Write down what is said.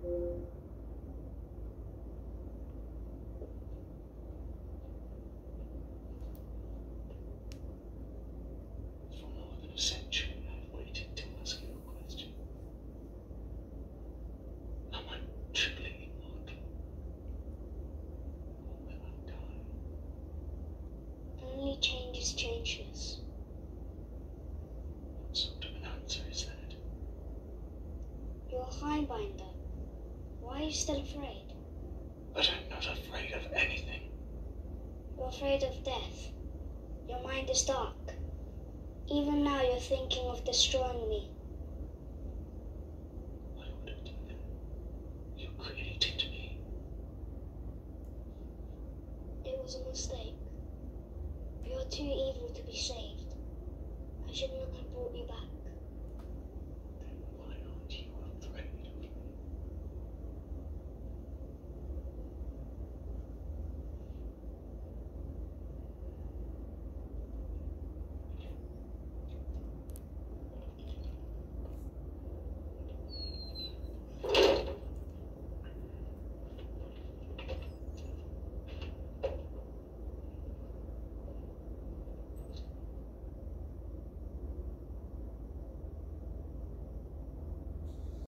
For more than a century, I've waited to ask you a question. Am I truly immortal? Or will I die? Only change is changeless. What sort of an answer is that? You're a Highbinder. Why are you still afraid? But I'm not afraid of anything. You're afraid of death. Your mind is dark. Even now you're thinking of destroying me. I would have done that. You created me. It was a mistake. You're too evil to be saved. I should not have brought you back.